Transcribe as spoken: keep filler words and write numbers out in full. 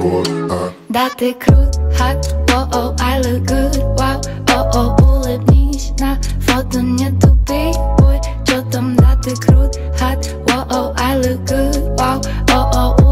Да ты крут, hot, oh-oh, I look good, wow, oh-oh, улыбнись, на фото не тупи, ой, чё там, да ты крут, hot, oh-oh, I look good, wow, oh-oh,